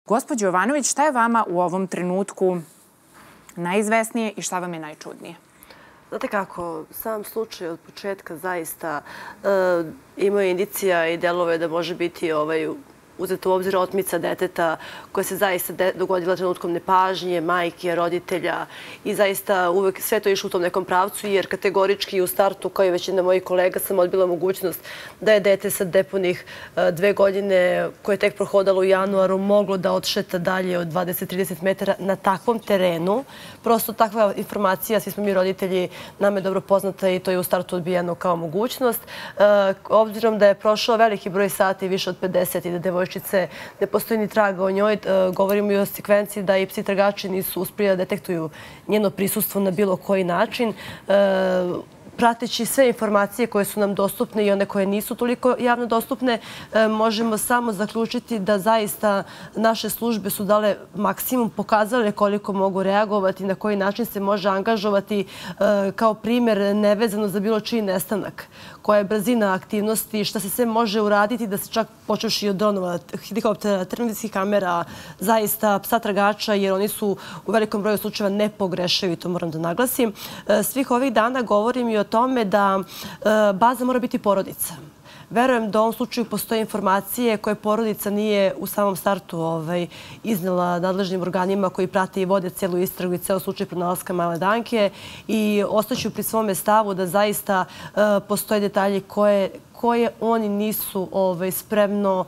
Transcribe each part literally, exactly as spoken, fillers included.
Gospođo Jovanović, šta je vama u ovom trenutku najizvesnije i šta vam je najčudnije? Znate kako, sam slučaj od početka zaista imao indicija i delove da može biti uzeto u obzir otmica deteta koja se zaista dogodila trenutkom nepažnje, majke, roditelja i zaista uvek sve to išlo u tom nekom pravcu jer kategorički u startu, kao i većina mojih kolega, sam odbila mogućnost da je dete sa depunih dve godine koje je tek prohodalo u januaru moglo da odšeta dalje od dvadeset do trideset metara na takvom terenu. Prosto takva informacija, svi smo mi roditelji, nam je dobro poznata i to je u startu odbijeno kao mogućnost. Obzirom da je prošao veliki broj sati, više od pedeset i da devojčice ne postoji ni traga o njoj, govorimo i o sekvenciji da i psi tragači nisu uspjeli da detektuju njeno prisustvo na bilo koji način. Prateći sve informacije koje su nam dostupne i one koje nisu toliko javno dostupne, možemo samo zaključiti da zaista naše službe su dale maksimum, pokazale koliko mogu reagovati, na koji način se može angažovati kao primjer nevezano za bilo čiji nestanak, koja je brzina aktivnosti, šta se sve može uraditi, da se čak počevši od dronova, helikoptera, televizijskih kamera, zaista psa tragača, jer oni su u velikom broju slučajeva nepogreševi, to moram da naglasim. Svih ovih dana govorim i o tome da baza mora biti porodica. Verujem da u ovom slučaju postoje informacije koje porodica nije u samom startu iznela nadležnim organima koji prate i vode cijelu istragu i ceo slučaj pronalaska male Danke i ostaću pri svome stavu da zaista postoje detalje koje oni nisu spremno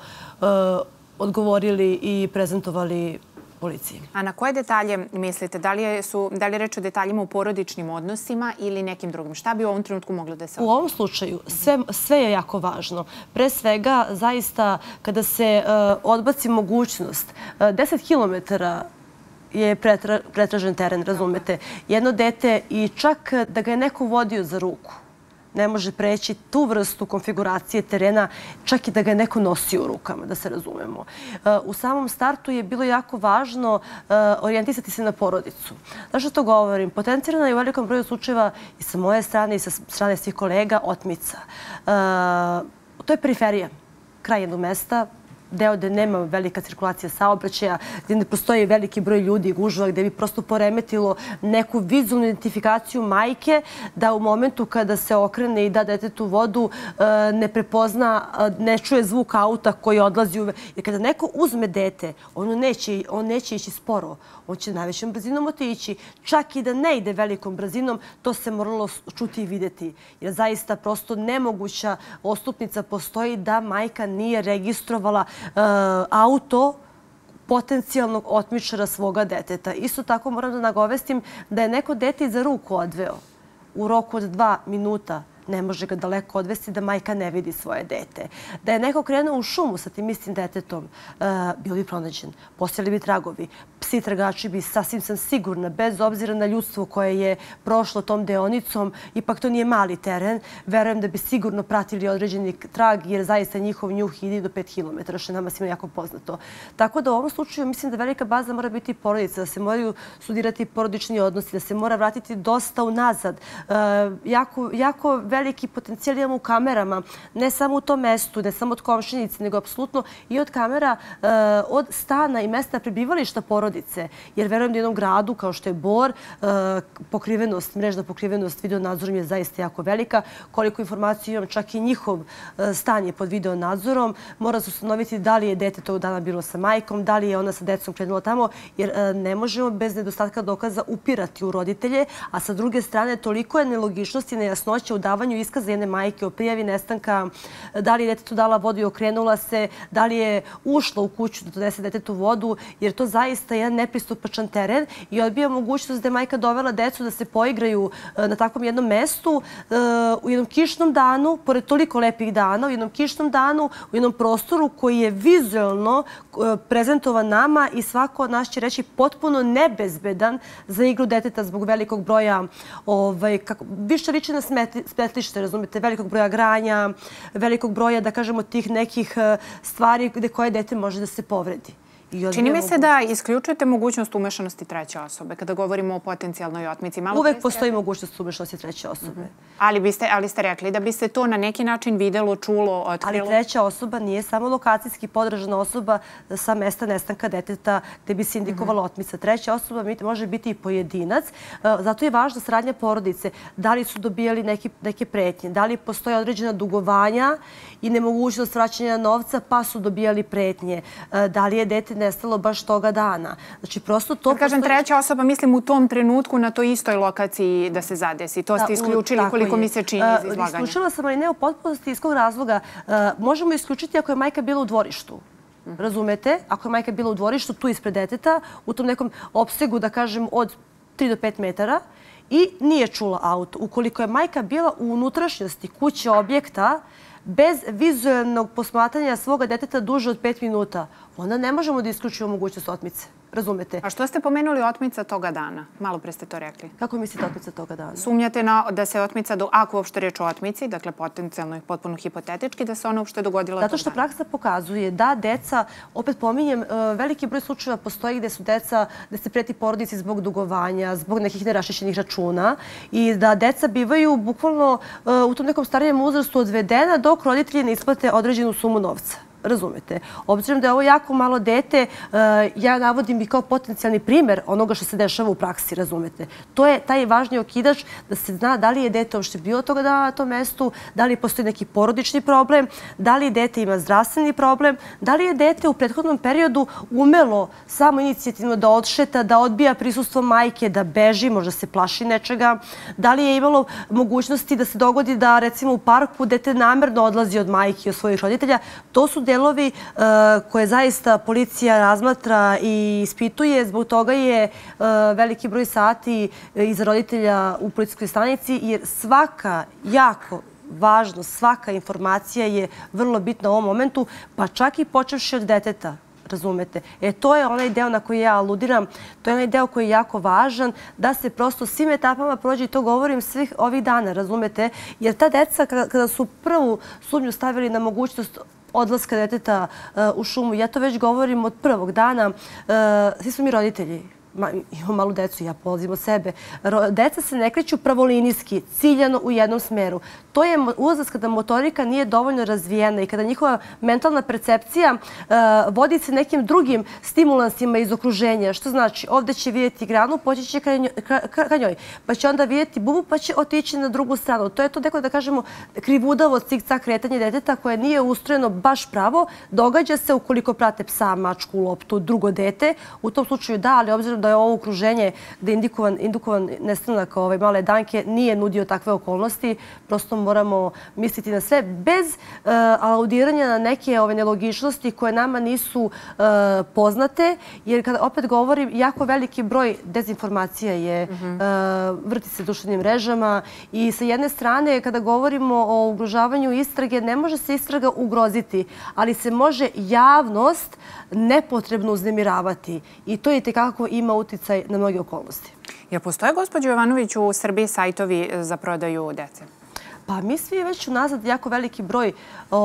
odgovorili i prezentovali policiji. A na koje detalje mislite? Da li je reč o detaljima u porodičnim odnosima ili nekim drugim? Šta bi u ovom trenutku moglo da se odnosi? U ovom slučaju sve je jako važno. Pre svega, zaista, kada se odbaci mogućnost, deset kilometara je pretražen teren, razumete. Jedno dete i čak da ga je neko vodio za ruku, ne može preći tu vrstu konfiguracije terena, čak i da ga je neko nosio u rukama, da se razumemo. U samom startu je bilo jako važno orijentisati se na porodicu. Zašto to govorim? Potencijalno je u velikom broju slučajeva i sa moje strane i sa strane svih kolega otmica. To je periferija, kraj jednog mesta, deo gde nema velika cirkulacija saobraćaja, gde ne postoji veliki broj ljudi i gužva, gde bi prosto poremetilo neku vizualnu identifikaciju majke da u momentu kada se okrene i da detetu vodu ne prepozna, ne čuje zvuk auta koji odlazi u... Jer kada neko uzme dete, on neće ići sporo. On će najvećom brzinom otići. Čak i da ne ide velikom brzinom, to se moralo čuti i videti. Jer zaista prosto nemoguća ostupnica postoji da majka nije registrovala auto potencijalnog otmičara svoga deteta. Isto tako moram da nagovestim da je neko dete za ruku odveo u roku od dva minuta. Ne može ga daleko odvesti da majka ne vidi svoje dete. Da je neko krenuo u šumu sa tim istim detetom, bio bi pronađen. Postojali bi tragovi. Psi tragači bi, sasvim sam sigurna, bez obzira na ljudstvo koje je prošlo tom deonicom, ipak to nije mali teren, verujem da bi sigurno pratili određeni trag, jer zaista njihov njuh ide do pet kilometara, što je nama svima jako poznato. Tako da u ovom slučaju mislim da velika baza mora biti porodica, da se moraju studirati porodični odnosi, da se mora vratiti dosta unazad. Jako veliki potencijal imamo u kamerama, ne samo u tom mestu, ne samo od komšinice, nego apsolutno i od kamera, od stana i mesta prebivališta porodice. Jer verujem da u jednom gradu, kao što je Bor, pokrivenost, mrežna pokrivenost videonadzorom je zaista jako velika. Koliko informaciju imam, čak i njihov stan je pod videonadzorom. Mora se ustanoviti da li je dete tog dana bilo sa majkom, da li je ona sa decom krenula tamo, jer ne možemo bez nedostatka dokaza upirati u roditelje, a sa druge strane toliko je nelogičnosti i nejasnoća u davanju iskaza jedne majke o prijavi nestanka, da li je detetu dala vodu i okrenula se, da li je ušla u kuću da donese detetu vodu, jer to zaista je jedan nepristupačan teren i odbija mogućnost da je majka dovela decu da se poigraju na takvom jednom mestu u jednom kišnom danu, pored toliko lepih dana, u jednom kišnom danu, u jednom prostoru koji je vizualno prezentovan nama i svako od nas će reći potpuno nebezbedan za igru deteta zbog velikog broja, više liči na smetlište, razumete, velikog broja granja, velikog broja, da kažemo, tih nekih stvari gde koje dete može da se povredi. Čini mi se da isključujete mogućnost umešanosti treće osobe kada govorimo o potencijalnoj otmici. Uvek postoji mogućnost umešanosti treće osobe. Ali ste rekli da bi se to na neki način videlo, čulo, otkrilo? Ali treća osoba nije samo lokacijski podržana osoba sa mesta nestanka deteta gde bi se indikovala otmica. Treća osoba može biti i pojedinac. Zato je važna saradnja porodice. Da li su dobijali neke pretnje, da li postoje određena dugovanja i nemogućnost vraćanja novca pa su dobijali pretnje. Da li je dete nestalo baš toga dana. Znači, prosto to... Kad kažem treća osoba, mislim u tom trenutku na toj istoj lokaciji da se zadesi. To ste isključili koliko mi se čini iz izlaganja. Isključila sam, ali ne u potpunosti iz kog razloga. Možemo isključiti ako je majka bila u dvorištu. Razumete? Ako je majka bila u dvorištu, tu ispred deteta, u tom nekom opsegu, da kažem, od tri do pet metara i nije čula auto. Ukoliko je majka bila u unutrašnjosti kuće objekta, bez vizualnog posmatranja svoga deteta duže od pet minuta, onda ne možemo da isključimo mogućnost otmice. Razumete? A što ste pomenuli otmica toga dana? Malo pre ste to rekli. Kako mislite otmica toga dana? Sumnjate da se otmica, ako uopšte reč o otmici, dakle potencijalno i potpuno hipotetički, da se ona uopšte dogodila tog dana? Zato što praksa pokazuje da deca, opet pominjem, veliki broj slučajeva postoji gde su deca, gde se preti porodici zbog dugovanja, zbog nekih nerašišćenih računa i da deca bivaju bukvalno u tom nekom starijem uzrastu odvedena dok roditelji ne isplate određenu sumu novca. Razumete. Obzirom da je ovo jako malo dete, ja navodim i kao potencijalni primer onoga što se dešava u praksi, razumete. To je taj važni okidač da se zna da li je dete uopšte bilo toga dana na tom mestu, da li postoji neki porodični problem, da li dete ima zdravstveni problem, da li je dete u prethodnom periodu umelo samo inicijativno da odšeta, da odbija prisustvo majke, da beži, možda se plaši nečega, da li je imalo mogućnosti da se dogodi da recimo u parku dete namerno odlazi od majke i od svojih roditelja. To su delovi koje zaista policija razmatra i ispituje. Zbog toga je veliki broj sati iza roditelja u policijskoj stanici, jer svaka jako važno, svaka informacija je vrlo bitna u ovom momentu, pa čak i počevši od deteta. Razumete? E, to je onaj deo na koji ja aludiram, to je onaj deo koji je jako važan, da se prosto svim etapama prođe i to govorim svih ovih dana, razumete? Jer ta deca, kada su prvu sumnju stavili na mogućnost odlaska deteta u šumu, ja to već govorim od prvog dana, svi smo mi roditelji. Imam malu decu, ja polazim od sebe. Deca se ne kreću pravolinijski, ciljano u jednom smeru. To je uzrast kada motorika nije dovoljno razvijena i kada njihova mentalna percepcija vodi se nekim drugim stimulansima iz okruženja. Što znači, ovdje će vidjeti granu, poći će ka njoj. Pa će onda vidjeti bubu, pa će otići na drugu stranu. To je to neko, da kažemo, krivudavo cik-cak kretanje deteta koje nije ustrojeno baš pravo. Događa se ukoliko prate psa, mačku, loptu, drugo dete. U tom slučaju da, ali obzirom da je ovo okruženje gde je indukovan nestanak male Danke nije nudio takve okolnosti. Prosto moramo misliti na sve bez aludiranja na neke nelogičnosti koje nama nisu poznate. Jer kada opet govorim, jako veliki broj dezinformacija je, vrti se društvenim mrežama i sa jedne strane kada govorimo o ugrožavanju istrage, ne može se istraga ugroziti, ali se može javnost nepotrebno uznemiravati i to je tekako ima uticaj na mnoge okolnosti. Jel postoje, gospođo Jovanović, u Srbiji sajtovi za prodaju dece? Pa mi svi već unazad jako veliki broj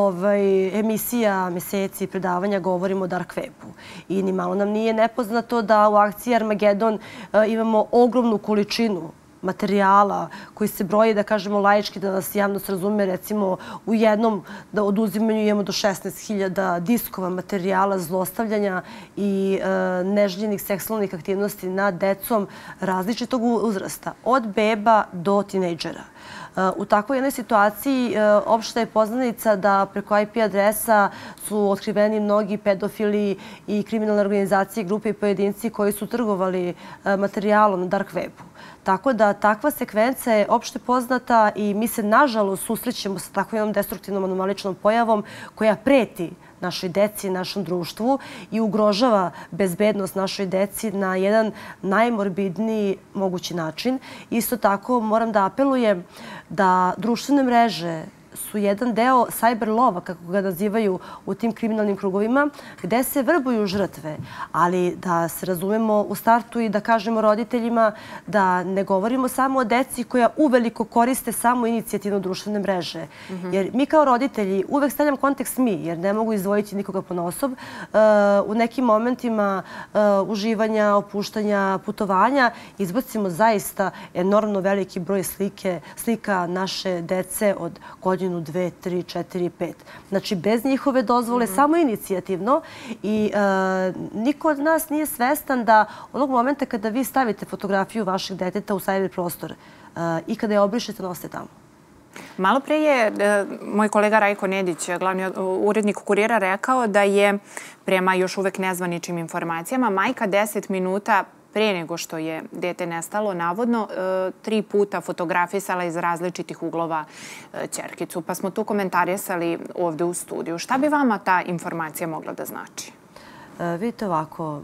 emisija, meseci, predavanja govorimo o dark webu. I ni malo nam nije nepoznato da u akciji Armagedon imamo ogromnu količinu materijala koji se broji, da kažemo laički, da nas javnost razume, recimo u jednom oduzimanju imamo do šesnaest hiljada diskova materijala zlostavljanja i neželjenih seksualnih aktivnosti nad decom različitog uzrasta, od beba do tinejdžera. U takvoj jednoj situaciji opšta je poznanica da preko I P adresa su otkriveni mnogi pedofili i kriminalne organizacije, grupe i pojedinci koji su trgovali materijalom na dark webu. Tako da takva sekvenca je opšte poznata i mi se nažalost susrećemo sa takvom jednom destruktivnom anomaličnom pojavom koja preti našoj deci, našem društvu i ugrožava bezbednost našoj deci na jedan najmorbidniji mogući način. Isto tako moram da apelujem da društvene mreže su jedan deo cyber lova, kako ga nazivaju u tim kriminalnim krugovima, gde se vrbuju žrtve. Ali da se razumemo u startu i da kažemo roditeljima da ne govorimo samo o deci koja uveliko koriste samo inicijativno društvene mreže. Jer mi kao roditelji, uvek stavljam kontekst mi, jer ne mogu izdvojiti nikoga ponaosob, u nekim momentima uživanja, opuštanja, putovanja izbacimo zaista enormno veliki broj slike, slika naše dece od godinu, dve, tri, četiri, pet. Znači, bez njihove dozvole, samo inicijativno. I niko od nas nije svestan da onog momenta kada vi stavite fotografiju vašeg deteta u cyber prostor i kada je obrišete, nosite tamo. Malo pre je moj kolega Rajko Nedić, glavni urednik Kurira, rekao da je, prema još uvek nezvaničnim informacijama, majka deset minuta pre nego što je dete nestalo, navodno, tri puta fotografisala iz različitih uglova ćerkicu. Pa smo tu komentarisali ovde u studiju. Šta bi vama ta informacija mogla da znači? Vidite ovako,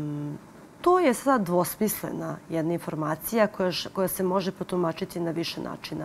to je sad dvosmislena jedna informacija koja se može potumačiti na više načina.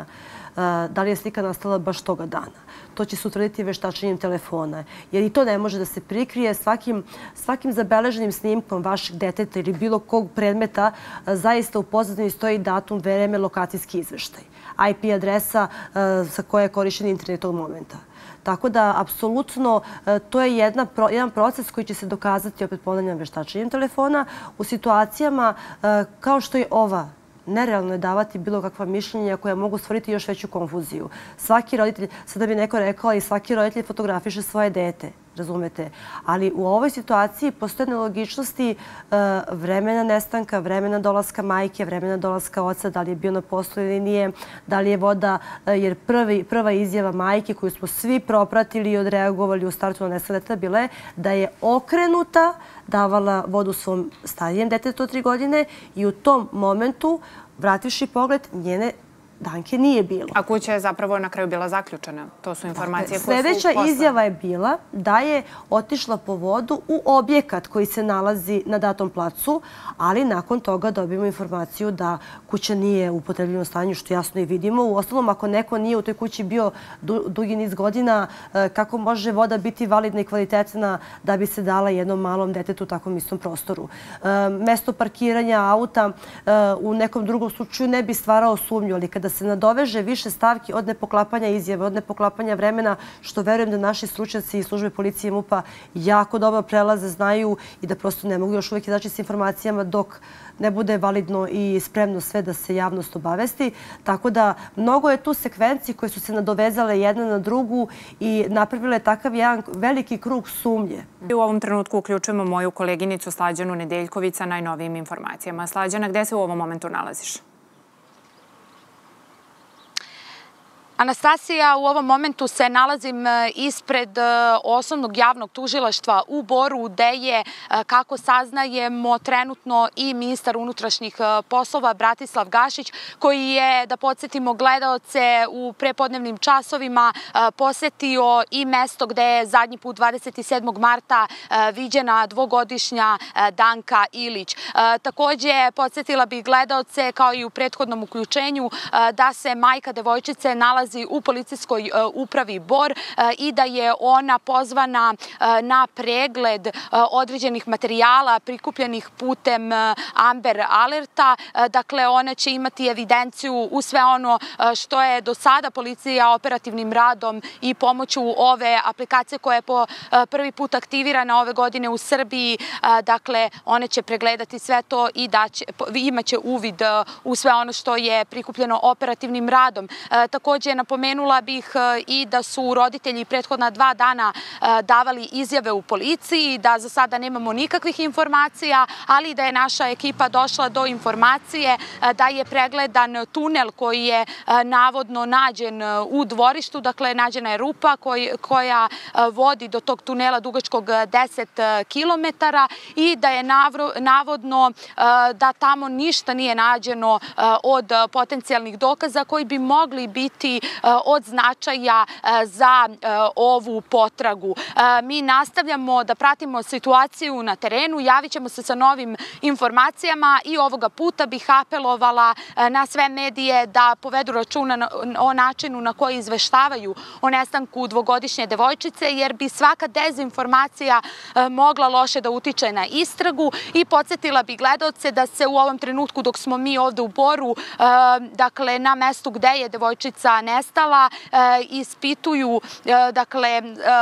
Da li je slika nastala baš toga dana? To će se utvrditi veštačenjem telefona. Jer i to ne može da se prikrije. Svakim zabeleženim snimkom vašeg deteta ili bilo kog predmeta zaista u pozadini stoji datum, vreme, lokacijski izveštaj. I P adresa sa koje je korišćen internet tog momenta. Tako da, apsolutno, to je jedan proces koji će se dokazati, opet ponavljam, veštačenjem telefona u situacijama kao što je ova. Nerealno je davati bilo kakva mišljenja koja mogu stvoriti još veću konfuziju. Svaki roditelj, sada bi neko rekao, i svaki roditelj fotografiše svoje dete, razumete? Ali u ovoj situaciji postoje nelogičnosti vremena nestanka, vremena dolaska majke, vremena dolaska oca, da li je bio na poslu ili nije, da li je voda, jer prva izjava majke koju smo svi propratili i odreagovali u startu na nestanak deteta bila je da je okrenuta, davala vodu svom starijem detetu od tri godine i u tom momentu, vrativši pogled, njene Danke nije bilo. A kuća je zapravo na kraju bila zaključena. To su informacije koje su poslane. Sljedeća izjava je bila da je otišla po vodu u objekat koji se nalazi na datom placu, ali nakon toga dobijemo informaciju da kuća nije u upotrebljenom stanju, što jasno i vidimo. Uostalom, ako neko nije u toj kući bio dugi niz godina, kako može voda biti validna i kvalitetna da bi se dala jednom malom detetu u takvom istom prostoru? Mesto parkiranja auta u nekom drugom slučaju ne bi stvarao sumnju, ali kada da se nadoveže više stavki od nepoklapanja izjave, od nepoklapanja vremena, što verujem da naši stručnjaci i službe policije i MUP-a jako dobro prelaze, znaju i da prosto ne mogu još uvijek izaći s informacijama dok ne bude validno i spremno sve da se javnost obavesti. Tako da mnogo je tu sekvenci koje su se nadovezale jedna na drugu i napravile takav jedan veliki krug sumnje. U ovom trenutku uključujemo moju koleginicu Slađanu Nedeljković sa najnovijim informacijama. Slađana, gde se u ovom momentu nalaziš? Anastasija, u ovom momentu se nalazim ispred Osnovnog javnog tužilaštva u Boru, gde je, kako saznajemo, trenutno i ministar unutrašnjih poslova Bratislav Gašić, koji je, da podsjetimo gledaoce, u prepodnevnim časovima posetio i mesto gde je zadnji put dvadeset sedmog marta viđena dvogodišnja Danka Ilić. Takođe, podsjetila bih gledaoce, kao i u prethodnom uključenju, da se majka devojčice nalazi u policijskoj upravi Bor i da je ona pozvana na pregled određenih materijala prikupljenih putem Amber Alerta. Dakle, ona će imati evidenciju u sve ono što je do sada policija operativnim radom i pomoću ove aplikacije koja je po prvi put aktivirana ove godine u Srbiji. Dakle, one će pregledati sve to i imaće uvid u sve ono što je prikupljeno operativnim radom. Takođe, napomenula bih i da su roditelji prethodna dva dana davali izjave u policiji, da za sada nemamo nikakvih informacija, ali da je naša ekipa došla do informacije da je pregledan tunel koji je navodno nađen u dvorištu, dakle nađena je rupa koja vodi do tog tunela dugačkog deset kilometara i da je navodno da tamo ništa nije nađeno od potencijalnih dokaza koji bi mogli biti od značaja za ovu potragu. Mi nastavljamo da pratimo situaciju na terenu, javit ćemo se sa novim informacijama i ovoga puta bih apelovala na sve medije da povedu računa o načinu na koji izveštavaju o nestanku dvogodišnje devojčice, jer bi svaka dezinformacija mogla loše da utiče na istragu. I podsjetila bi gledaoce da se u ovom trenutku dok smo mi ovde u Boru, dakle na mestu gde je devojčica nestala, ispituju, dakle,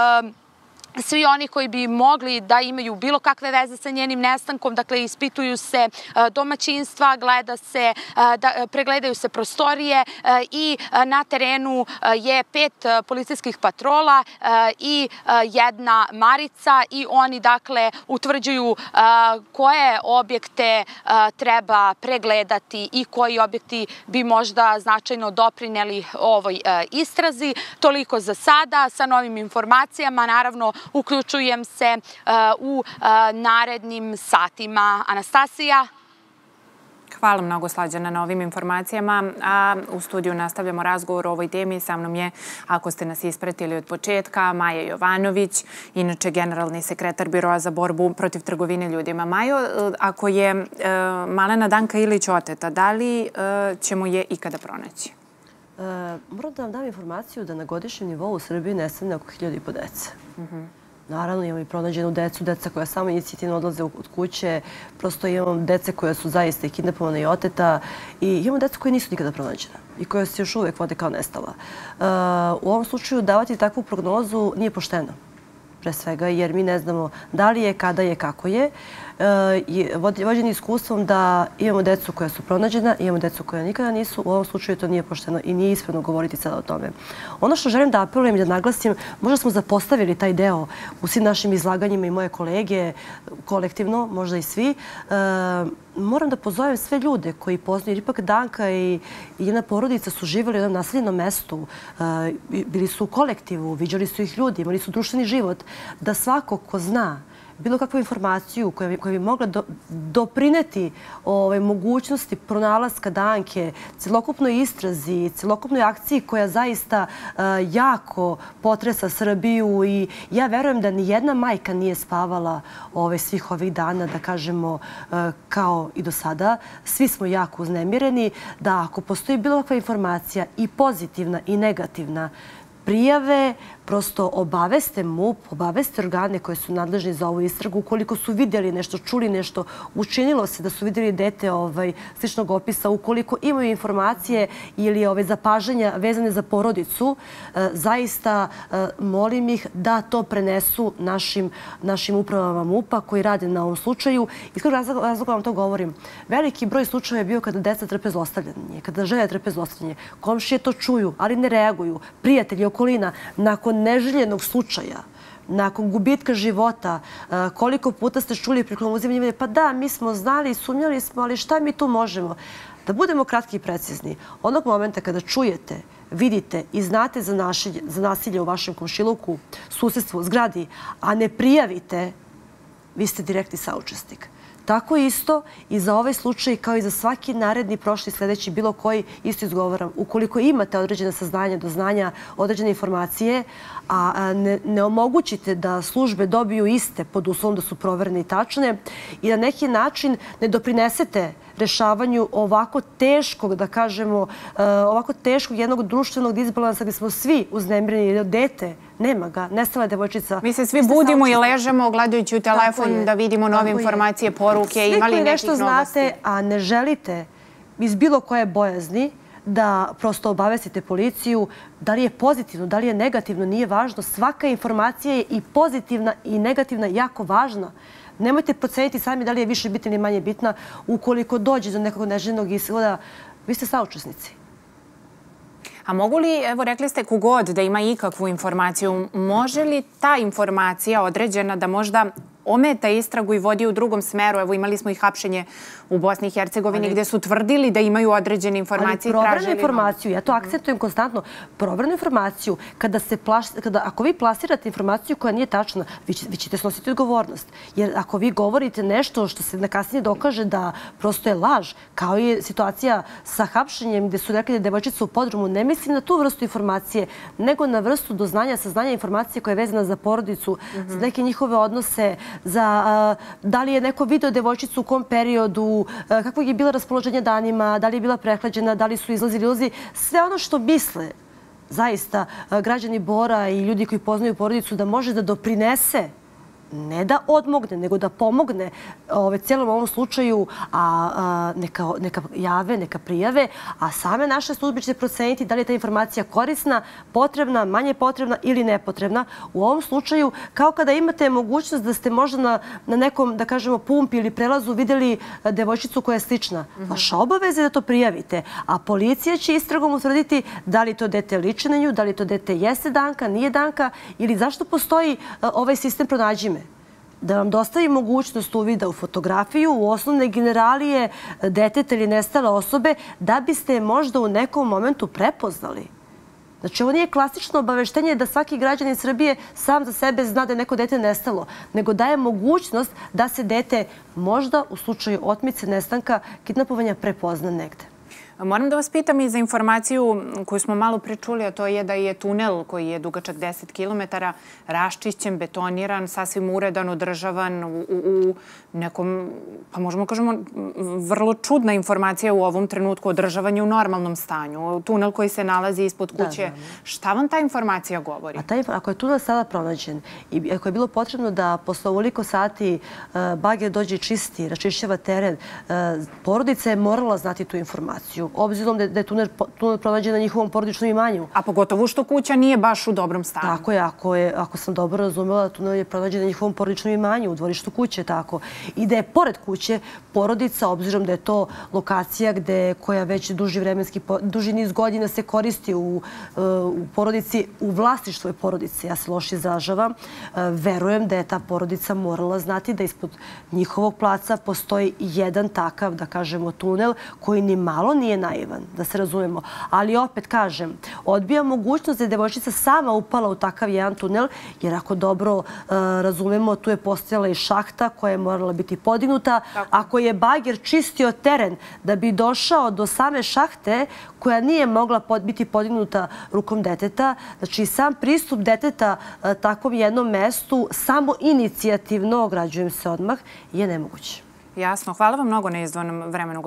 svi oni koji bi mogli da imaju bilo kakve veze sa njenim nestankom, dakle ispituju se domaćinstva, gleda se, pregledaju se prostorije i na terenu je pet policijskih patrola i jedna marica i oni dakle utvrđuju koje objekte treba pregledati i koji objekti bi možda značajno doprineli ovoj istrazi. Toliko za sada. Sa novim informacijama, naravno, uključujem se u narednim satima. Anastasija? Hvala mnogo, Slađana, na ovim informacijama. A u studiju nastavljamo razgovor o ovoj temi. Sa mnom je, ako ste nas ispratili od početka, Maja Jovanović, inače generalni sekretar Biroa za borbu protiv trgovine ljudima. Majo, ako je Malena Danka Ilić oteta, da li ćemo je ikada pronaći? Moram da vam dam informaciju da na godišnjem nivou u Srbiji nestane oko hiljadu i po dece. Naravno, imamo i pronađenu decu, deca koja samo inicijativno odlaze od kuće. Prosto imamo dece koja su zaista i kidnapovana i oteta. I imamo decu koja nisu nikada pronađena i koja se još uvek vode kao nestala. U ovom slučaju davati takvu prognozu nije pošteno. Pre svega, jer mi ne znamo da li je, kada je, kako je. Vođeni iskustvom da imamo decu koja su pronađena, imamo decu koja nikada nisu, u ovom slučaju to nije pošteno i nije ispravno govoriti sada o tome. Ono što želim da apelujem i da naglasim, možda smo zapostavili taj deo u svim našim izlaganjima i moje kolege, kolektivno, možda i svi. Moram da pozovem sve ljude koji poznaju, jer ipak Danka i njena porodica su živjeli u jednom naseljenom mestu, bili su u kolektivu, viđali su ih ljudi, imali su društveni život, da svako ko zna bilo kakvu informaciju koja bi mogla doprineti mogućnosti pronalaska Danke, celokupnoj istrazi, celokupnoj akciji koja zaista jako potresa Srbiju i ja verujem da nijedna majka nije spavala svih ovih dana, da kažemo, kao i do sada. Svi smo jako uznemireni da ako postoji bilo kakva informacija i pozitivna i negativna, prijave, prosto obaveste MUP, obaveste organe koje su nadležni za ovu istragu. Ukoliko su vidjeli nešto, čuli nešto, učinilo se da su vidjeli dete sličnog opisa, ukoliko imaju informacije ili zapažanja vezane za porodicu, zaista molim ih da to prenesu našim upravama MUP-a koji rade na ovom slučaju. Iz kojeg razloga vam to govorim? Veliki broj slučaja je bio kada deca trpe zlostavljanje, kada žene trpe zlostavljanje. Komšije to čuju, ali ne reaguju. Prijatelji, okolina, nakon neželjenog slučaja, nakon gubitka života, koliko puta ste čuli prilikom uzimanja, pa da, mi smo znali, sumnjali smo, ali šta mi tu možemo? Da budemo kratki i precizni, onog momenta kada čujete, vidite i znate za nasilje u vašem komšiluku, susedstvu, zgradi, a ne prijavite, vi ste direktni saučesnik. Tako isto i za ovaj slučaj, kao i za svaki naredni, prošli, sljedeći, bilo koji, isto izgovaram. Ukoliko imate određene saznanja, doznanja, određene informacije, a ne omogućite da službe dobiju iste pod uslovom da su proverene i tačne i na neki način ne doprinesete rešavanju ovako teškog, da kažemo, ovako teškog jednog društvenog disbalansa gdje smo svi uznemireni, jer dete nema ga, nestala je devojčica. Mi se svi budimo i ležemo gledajući u telefon da vidimo nove informacije, poruke, imali nekih novosti. Svi koji nešto znate, a ne želite iz bilo koje bojazni da prosto obavestite policiju, da li je pozitivno, da li je negativno, nije važno. Svaka informacija je i pozitivna i negativna jako važna. Nemojte proceniti sami da li je više bitna ili manje bitna. Ukoliko dođe do nekog neželjenog ishoda, vi ste saučesnici. A mogu li, evo rekli ste kogod da ima ikakvu informaciju, može li ta informacija određena da možda ometa istragu i vodi u drugom smeru. Evo, imali smo i hapšenje u Bosni i Hercegovini gde su tvrdili da imaju određene informacije. Ali proverenu informaciju, ja to akcentujem konstantno, proverenu informaciju, kada se kada ako vi plasirate informaciju koja nije tačna, vi ćete snositi odgovornost. Jer ako vi govorite nešto što se na kasnije dokaže da prosto je laž, kao i situacija sa hapšenjem gde su rekli da je devojčica u podrumu, ne mislim na tu vrstu informacije, nego na vrstu doznanja, saznanja informacije koja je vezana za porodicu, za neke njihove odnose, za da li je neko video devojčicu u kom periodu, kako je bila raspoloženje danima, da li je bila prehlađena, da li su izlazili ulozi, sve ono što misle zaista građani Bora i ljudi koji poznaju porodicu da može da doprinese, ne da odmogne, nego da pomogne cijelom ovom slučaju, a neka jave, neka prijave, a same naše službe će proceniti da li je ta informacija korisna, potrebna, manje potrebna ili nepotrebna. U ovom slučaju, kao kada imate mogućnost da ste možda na nekom, da kažemo, pumpi ili prelazu vidjeli devojčicu koja je slična. Vaša obaveza je da to prijavite, a policija će istragom utvrditi da li to dete liči na nju, da li to dete jeste Danka, nije Danka ili zašto postoji ovaj sistem pronađi me. Da vam dostavi mogućnost uvida u fotografiju, u osnovne generalije deteta ili nestale osobe, da biste je možda u nekom momentu prepoznali. Znači, ovo nije klasično obaveštenje da svaki građanin Srbije sam za sebe zna da je neko dete nestalo, nego daje mogućnost da se dete možda u slučaju otmice, nestanka, kidnapovanja prepozna negde. Moram da vas pitam i za informaciju koju smo malo prečuli, a to je da je tunel koji je dugačak deset kilometara raščišćen, betoniran, sasvim uredan, održavan u nekom, pa možemo kažemo, vrlo čudna informacija u ovom trenutku, održavanje u normalnom stanju. Tunel koji se nalazi ispod kuće. Šta vam ta informacija govori? Ako je tunel sada pronađen i ako je bilo potrebno da posle ovoliko sati bager dođe čisti, račišćava teren, porodica je morala znati tu informaciju, obzirom da je tunel pronađen na njihovom porodičnom imanju. A pogotovo što kuća nije baš u dobrom stanju. Tako je, ako sam dobro razumela, tunel je pronađen na njihovom porodičnom imanju, u dvorištu kuće, tako. I da je pored kuće porodica, obzirom da je to lokacija koja već duži vremenski, duži niz godina se koristi u porodici, u vlasništvu je porodice, ja se loše izražavam, verujem da je ta porodica morala znati da ispod njihovog placa postoji jedan takav, da kažemo, tunel koji ni malo nije naivan, da se razumemo. Ali opet kažem, odbija mogućnost da je devojčica sama upala u takav jedan tunel, jer ako dobro razumemo, tu je postojala i šahta koja je morala biti podignuta. Ako je bager čistio teren da bi došao do same šahte koja nije mogla biti podignuta rukom deteta, znači sam pristup deteta takvom jednom mestu, samo inicijativno, ograđujem se odmah, je nemoguće. Jasno. Hvala vam mnogo na izdvojenom vremenu.